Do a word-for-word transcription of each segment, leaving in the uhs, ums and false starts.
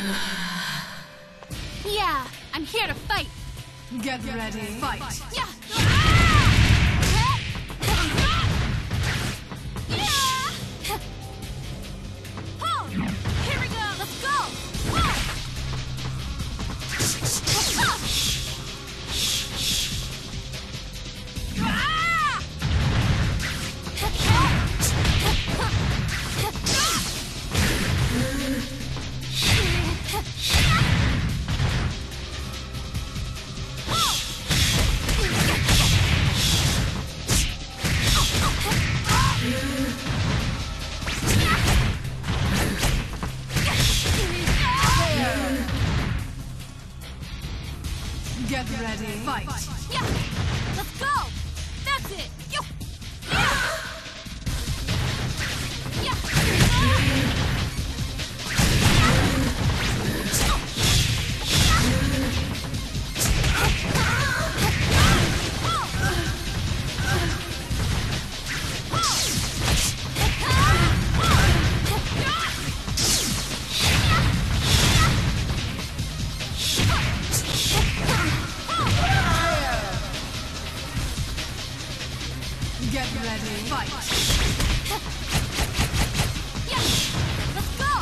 Yeah, I'm here to fight. Get ready, fight. Yeah. Yeah. Oh, here we go. Let's go. Get ready, fight. Yeah. Let's go. That's it. Yo. Yeah. Yeah. Get ready, fight. Yeah. Let's go.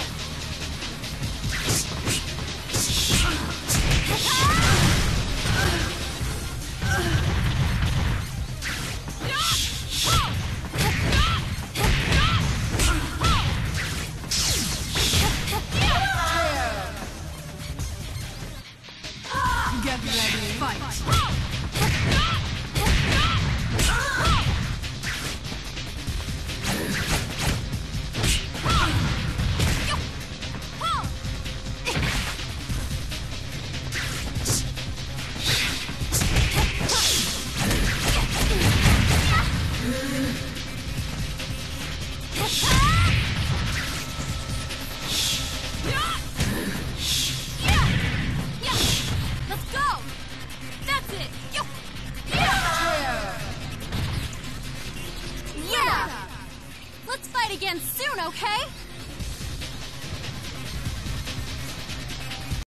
Get ready, fight. Yeah! Let's fight again soon, okay?